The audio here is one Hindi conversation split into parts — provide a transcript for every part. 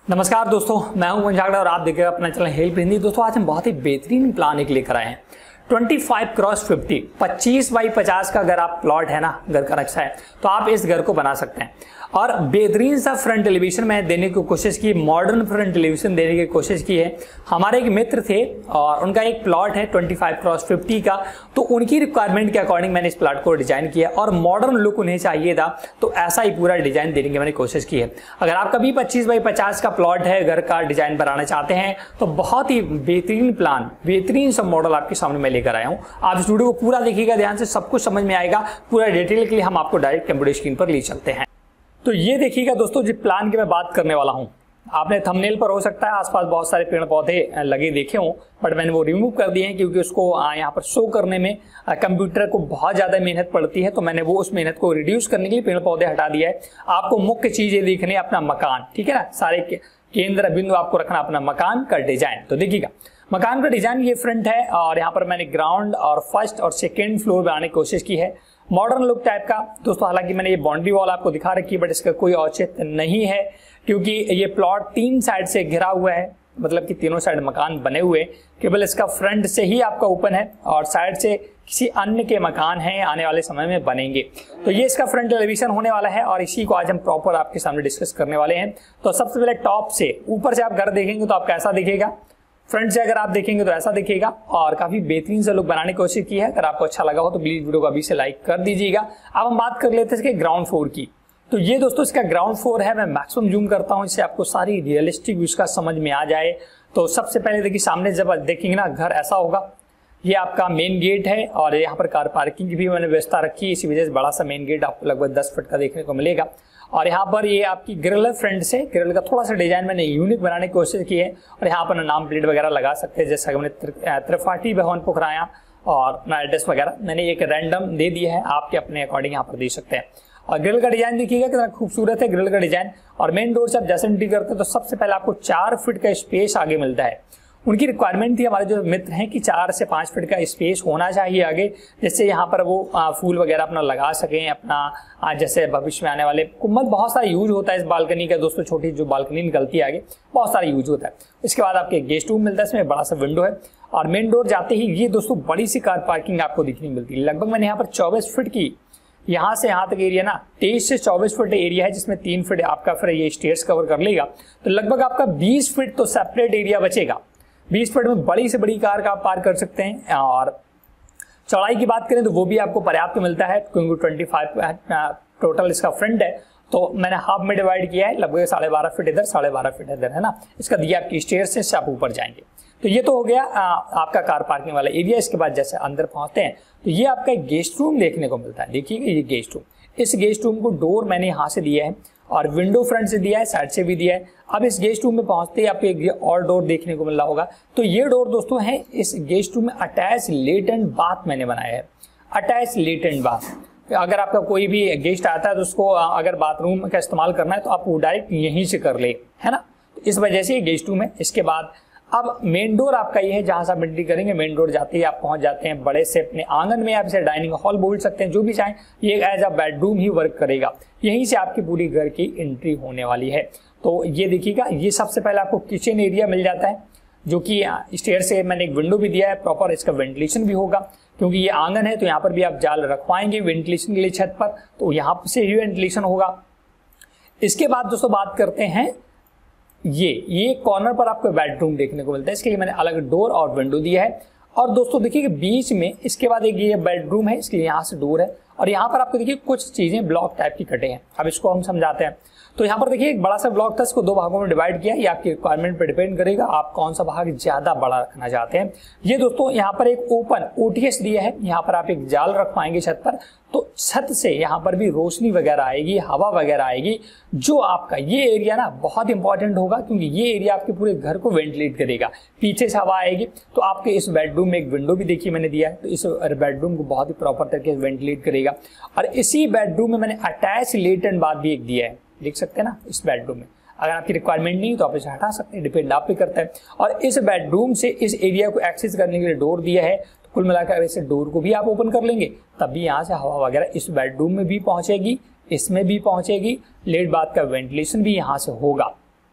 नमस्कार दोस्तों, मैं हूं पंजागड़ा और आप देख रहे हैं अपना चैनल हेल्प हिंदी। दोस्तों आज हम बहुत ही बेहतरीन प्लान एक लेकर आए हैं 25x50 25x50 का अगर आप प्लॉट है ना, घर का नक्शा है तो आप इस घर को बना सकते हैं। और बेहतरीन सा फ्रंट एलिवेशन मैंने देने की कोशिश की, मॉडर्न फ्रंट एलिवेशन देने की कोशिश की है। हमारे एक मित्र थे और उनका एक प्लॉट है 25x50 का, तो उनकी रिक्वायरमेंट के अकॉर्डिंग मैंने इस प्लॉट को डिजाइन किया और मॉडर्न लुक उन्हें चाहिए था, तो ऐसा ही पूरा डिजाइन देने की मैंने कोशिश की है। अगर आपका भी 25x50 का प्लॉट है, घर का डिजाइन बनाना चाहते हैं तो बहुत ही बेहतरीन प्लान, बेहतरीन सब मॉडल आपके सामने मैं लेकर आया हूं। आप इस वीडियो को पूरा देखिएगा ध्यान से, सब कुछ समझ में आएगा। पूरा डिटेल के लिए हम आपको डायरेक्ट कंप्यूटर स्क्रीन पर ले चलते हैं। तो ये देखिएगा दोस्तों, जिस प्लान की मैं बात करने वाला हूं, आपने थंबनेल पर हो सकता है आसपास बहुत सारे पेड़ पौधे लगे देखे हों, बट मैंने वो रिमूव कर दिए हैं क्योंकि उसको यहाँ पर शो करने में कंप्यूटर को बहुत ज़्यादा मेहनत पड़ती है, तो मैंने वो उस मेहनत को रिड्यूस करने के लिए पेड़ पौधे हटा दिया है। आपको मुख्य चीज़ ये देखनी है अपना मकान, ठीक है ना। सारे केंद्र बिंदु आपको रखना अपना मकान का डिजाइन। तो देखिएगा मकान का डिजाइन ये फ्रंट है और यहाँ पर मैंने ग्राउंड और फर्स्ट और सेकेंड फ्लोर बनाने की कोशिश की है, मॉडर्न लुक टाइप का। दोस्तों हालांकि मैंने ये बाउंड्री वॉल आपको दिखा रखी है, बट इसका कोई औचित्य नहीं है क्योंकि ये प्लॉट 3 साइड से घिरा हुआ है, मतलब कि तीनों साइड मकान बने हुए, केवल इसका फ्रंट से ही आपका ओपन है और साइड से किसी अन्य के मकान हैं आने वाले समय में बनेंगे। तो ये इसका फ्रंट एलिवेशन होने वाला है और इसी को आज हम प्रॉपर आपके सामने डिस्कस करने वाले हैं। तो सबसे पहले टॉप से, ऊपर से आप घर देखेंगे तो आपका ऐसा दिखेगा, फ्रंट से अगर आप देखेंगे तो ऐसा दिखेगा और काफी बेहतरीन से लुक बनाने की कोशिश की है। अगर आपको अच्छा लगा हो तो प्लीज वीडियो को अभी से लाइक कर दीजिएगा। अब हम बात कर लेते हैं इसके ग्राउंड फ्लोर की। तो ये दोस्तों इसका ग्राउंड फ्लोर है, मैं मैक्सिमम जूम करता हूं इससे आपको सारी रियलिस्टिक व्यूज का समझ में आ जाए। तो सबसे पहले देखिए सामने जब देखेंगे ना, घर ऐसा होगा, ये आपका मेन गेट है और यहाँ पर कार पार्किंग की भी मैंने व्यवस्था रखी है, इसी वजह से बड़ा सा मेन गेट आपको लगभग 10 फीट का देखने को मिलेगा। और यहाँ पर ये आपकी ग्रिल है, फ्रंट से ग्रिल का थोड़ा सा डिजाइन मैंने यूनिक बनाने की कोशिश की है और यहाँ पर नाम प्लेट वगैरह लगा सकते हैं, जैसा हमने त्रिपाठी भवन पोखराया और अपना एड्रेस वगैरह मैंने एक रैंडम दे दिया है, आपके अपने अकॉर्डिंग यहाँ पर दे सकते हैं। और ग्रिल का डिजाइन देखिएगा कितना खूबसूरत है ग्रिल का डिजाइन। और मेन डोर से आप जैसे एंट्री करते हैं तो सबसे पहले आपको 4 फीट का स्पेस आगे मिलता है। उनकी रिक्वायरमेंट थी हमारे जो मित्र हैं कि 4 से 5 फीट का स्पेस होना चाहिए आगे, जिससे यहाँ पर वो फूल वगैरह अपना लगा सकें, अपना जैसे भविष्य में आने वाले कुम्मत बहुत सारा यूज होता है इस बालकनी का। दोस्तों छोटी जो बालकनी निकलती है आगे बहुत सारा यूज होता है। इसके बाद आपके गेस्ट रूम मिलता है, इसमें बड़ा सा विंडो है और मेन डोर जाते ही ये दोस्तों बड़ी सी कार पार्किंग आपको दिखने मिलती है। लगभग मैंने यहाँ पर 24 फीट की, यहाँ से यहाँ तक एरिया ना 23 से 24 फीट एरिया है, जिसमें 3 फीट आपका फिर ये स्टेयर्स कवर कर लेगा, तो लगभग आपका 20 फीट तो सेपरेट एरिया बचेगा। 20 फीट में बड़ी से बड़ी कार का आप पार कर सकते हैं। और चौड़ाई की बात करें तो वो भी आपको पर्याप्त मिलता है क्योंकि 25 टोटल इसका फ्रंट है, तो मैंने हाफ में डिवाइड किया है, लगभग 12.5 फीट इधर 12.5 फीट इधर है ना। इसका दिया आपकी स्टेयर्स से आप ऊपर जाएंगे। तो ये तो हो गया आपका कार पार्किंग वाला एरिया। इसके बाद जैसे अंदर पहुंचते हैं तो ये आपका एक गेस्ट रूम देखने को मिलता है। देखिए ये गेस्ट रूम, इस गेस्ट रूम को डोर मैंने यहाँ से दिया है और विंडो फ्रंट से दिया है, साइड से भी दिया है। अब इस गेस्ट रूम में पहुंचते ही आपको एक और डोर देखने को मिल रहा होगा। तो ये डोर दोस्तों है इस गेस्ट रूम में अटैच लेटेंट बाथ मैंने बनाया है, अटैच लेटेंट बाथ। अगर आपका कोई भी गेस्ट आता है तो उसको अगर बाथरूम का इस्तेमाल करना है तो आप वो डायरेक्ट यहीं से कर ले, है ना। तो इस वजह से ये गेस्ट रूम है। इसके बाद अब मेन डोर आपका ये है, जहां से आप एंट्री करेंगे मेन डोर जाते ही आप पहुंच जाते हैं बड़े से अपने आंगन में। आप इसे डाइनिंग हॉल बोल सकते हैं, जो भी चाहें, ये एज अ बेडरूम ही वर्क करेगा। यहीं से आपकी पूरी घर की एंट्री होने वाली है। तो ये देखिएगा, ये सबसे पहले आपको किचन एरिया मिल जाता है, जो कि स्टेयर से मैंने एक विंडो भी दिया है, प्रॉपर इसका वेंटिलेशन भी होगा क्योंकि ये आंगन है। तो यहाँ पर भी आप जाल रखवाएंगे वेंटिलेशन के लिए छत पर, तो यहाँ से ही वेंटिलेशन होगा। इसके बाद दोस्तों बात करते हैं, ये कॉर्नर पर आपको बेडरूम देखने को मिलता है, इसके लिए मैंने अलग डोर और विंडो दिया है। और दोस्तों देखिए कि बीच में इसके बाद एक ये बेडरूम है, इसके लिए यहाँ से डोर है और यहाँ पर आपको देखिए कुछ चीजें ब्लॉक टाइप की कटे हैं। अब इसको हम समझाते हैं। तो यहाँ पर देखिए एक बड़ा सा ब्लॉक था, इसको 2 भागों में डिवाइड किया। ये आपकी रिक्वायरमेंट पर डिपेंड करेगा आप कौन सा भाग ज्यादा बड़ा रखना चाहते हैं। ये दोस्तों यहाँ पर एक ओपन ओटीएस दिया है, यहाँ पर आप एक जाल रखवाएंगे छत पर, तो छत से यहाँ पर भी रोशनी वगैरह आएगी, हवा वगैरह आएगी। जो आपका ये एरिया ना बहुत इंपॉर्टेंट होगा क्योंकि ये एरिया आपके पूरे घर को वेंटिलेट करेगा, पीछे से हवा आएगी। तो आपके इस बेडरूम में एक विंडो भी देखिए मैंने दिया है, तो इस बेडरूम को बहुत ही प्रॉपर तरीके से वेंटिलेट करेगा। और इसी बेडरूम में मैंने अटैच लेटेंट बाथ भी एक दिया है, देख सकते हैं ना। इस बेडरूम में अगर आपकी रिक्वायरमेंट नहीं तो आप इसे हटा सकते हैं, डिपेंड आप पे करता है। और इस बेडरूम से इस एरिया को एक्सेस करने के लिए डोर दिया है, तो कुल मिलाकर इस डोर को भी आप ओपन कर लेंगे, तब भी यहाँ से हवा वगैरह इस बेडरूम में भी पहुंचेगी, इसमें भी पहुंचेगी। लेट बाथ का वेंटिलेशन भी यहाँ से होगा।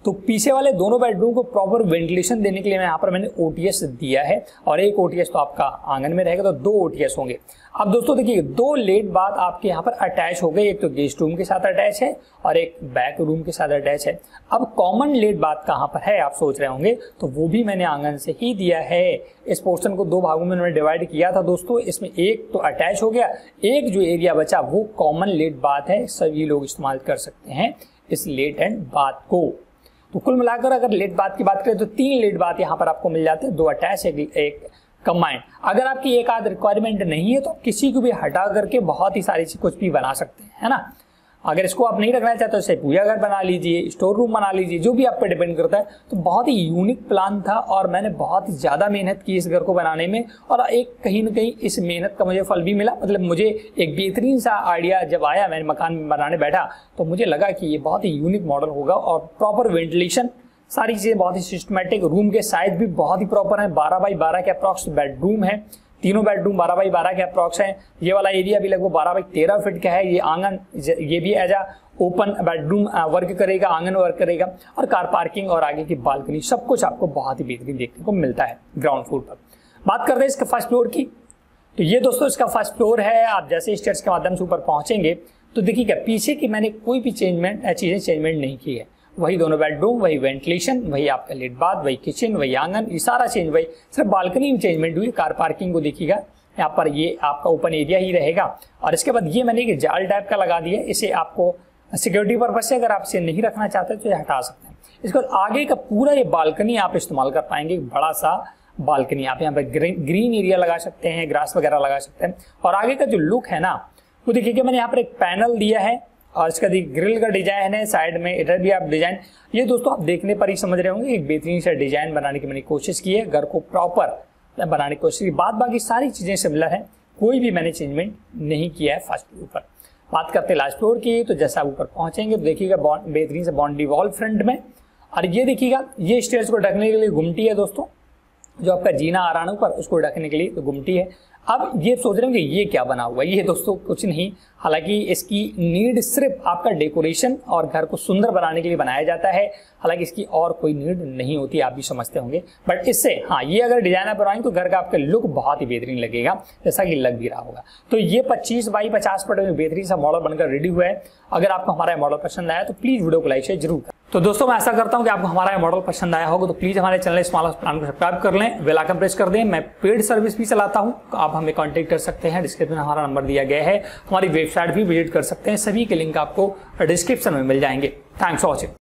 तो पीछे वाले दोनों बेडरूम को प्रॉपर वेंटिलेशन देने के लिए मैं यहाँ पर मैंने ओटीएस दिया है, और एक ओटीएस तो आपका आंगन में रहेगा, तो 2 ओटीएस होंगे। अब दोस्तों देखिए 2 लेट बाथ आपके यहाँ पर अटैच हो गए, एक तो गेस्ट रूम के साथ अटैच है और एक बैक रूम के साथ अटैच है। अब कॉमन लेट बाथ कहाँ पर है आप सोच रहे होंगे, तो वो भी मैंने आंगन से ही दिया है। इस पोर्शन को 2 भागों में मैंने डिवाइड किया था दोस्तों, इसमें एक तो अटैच हो गया, एक जो एरिया बचा वो कॉमन लेट बाथ है, सभी लोग इस्तेमाल कर सकते हैं इस लेट एंड बाथ को। तो कुल मिलाकर अगर लेट बाथ की बात करें तो 3 लेट बाथ यहाँ पर आपको मिल जाते हैं, 2 अटैच एक कंबाइंड। अगर आपकी एक आध रिक्वायरमेंट नहीं है तो किसी को भी हटा करके बहुत ही सारी चीज कुछ भी बना सकते हैं, है ना। अगर इसको आप नहीं रखना चाहते तो इसे पूजा घर बना लीजिए, स्टोर रूम बना लीजिए, जो भी आप पे डिपेंड करता है। तो बहुत ही यूनिक प्लान था और मैंने बहुत ही ज्यादा मेहनत की इस घर को बनाने में, और एक कहीं ना कहीं इस मेहनत का मुझे फल भी मिला। मतलब मुझे एक बेहतरीन सा आइडिया जब आया, मैंने मकान बनाने बैठा तो मुझे लगा कि ये बहुत ही यूनिक मॉडल होगा, और प्रॉपर वेंटिलेशन, सारी चीजें बहुत ही सिस्टमेटिक, रूम के साइज भी बहुत ही प्रॉपर है। 12 बाई 12 के अप्रॉक्स बेडरूम है, तीनों बेडरूम 12 बाई 12 के अप्रॉक्स है। ये वाला एरिया भी लगभग 12 बाई 13 फीट का है। ये आंगन, ये भी as a open bedroom work करेगा, आंगन वर्क करेगा, और कार पार्किंग और आगे की बालकनी, सब कुछ आपको बहुत ही बेहतरीन देखने को मिलता है ग्राउंड फ्लोर पर। बात करते हैं इसके फर्स्ट फ्लोर की, तो ये दोस्तों इसका फर्स्ट फ्लोर है। आप जैसे स्टेयर्स के माध्यम से ऊपर पहुंचेंगे तो देखिएगा पीछे की मैंने कोई भी चीजें चेंजमेंट नहीं की है। वही दोनों बेडरूम, वही वेंटिलेशन, वही आपका लेट बाथ, वही किचन, वही आंगन, ये सारा चेंज, वही सिर्फ बालकनी में चेंजमेंट हुई। कार पार्किंग को देखिएगा, यहाँ पर ये आपका ओपन एरिया ही रहेगा। और इसके बाद ये मैंने एक जाल टाइप का लगा दिया, इसे आपको सिक्योरिटी पर्पज से अगर आप इसे नहीं रखना चाहते तो ये हटा सकते हैं। इसके बाद आगे का पूरा ये बालकनी आप इस्तेमाल कर पाएंगे, बड़ा सा बालकनी। आप यहाँ पर ग्रीन एरिया लगा सकते हैं, ग्रास वगैरह लगा सकते हैं। और आगे का जो लुक है ना, वो देखिए मैंने यहाँ पर एक पैनल दिया है, और इसका ग्रिल का डिजाइन है, साइड में इधर भी आप डिजाइन, ये दोस्तों आप देखने पर ही समझ रहे होंगे एक बेहतरीन सा डिजाइन बनाने की मैंने कोशिश की है, घर को प्रॉपर बनाने की कोशिश की। बाद बाकी सारी चीजें सिमिलर है, कोई भी मैंने चेंजमेंट नहीं किया है फर्स्ट फ्लोर पर। बात करते हैं लास्ट फ्लोर की, तो जैसा आप ऊपर पहुंचेंगे तो देखिएगा बेहतरीन से बाउंड्री वॉल फ्रंट में, और ये देखिएगा ये स्टेयर्स को ढकने के लिए गुमटी है दोस्तों, जो आपका जीना आ रहा है ऊपर उसको ढकने के लिए तो गुमटी है। अब ये सोच रहे होंगे ये क्या बना हुआ है, ये दोस्तों कुछ नहीं, हालांकि इसकी नीड सिर्फ आपका डेकोरेशन और घर को सुंदर बनाने के लिए बनाया जाता है, हालांकि इसकी और कोई नीड नहीं होती, आप भी समझते होंगे। बट इससे हाँ, ये अगर डिजाइनर बनाएंगे तो घर का आपका लुक बहुत ही बेहतरीन लगेगा, जैसा कि लग भी रहा होगा। तो ये 25 बाई 50 फुट में बेहतरीन सा मॉडल बनकर रेडी हुआ है। अगर आपको हमारा मॉडल पसंद आया तो प्लीज वीडियो को लाइक शेयर जरूर करें। तो दोस्तों मैं ऐसा करता हूं कि आपको हमारा मॉडल पसंद आया होगा तो प्लीज हमारे चैनल स्मॉल हाउस प्लान को सब्सक्राइब कर लें, बेल आइकन प्रेस कर दें। मैं पेड सर्विस भी चलाता हूं, तो आप हमें कांटेक्ट कर सकते हैं, डिस्क्रिप्शन में हमारा नंबर दिया गया है। हमारी वेबसाइट भी विजिट कर सकते हैं, सभी के लिंक आपको डिस्क्रिप्शन में मिल जाएंगे। Thanks for watching.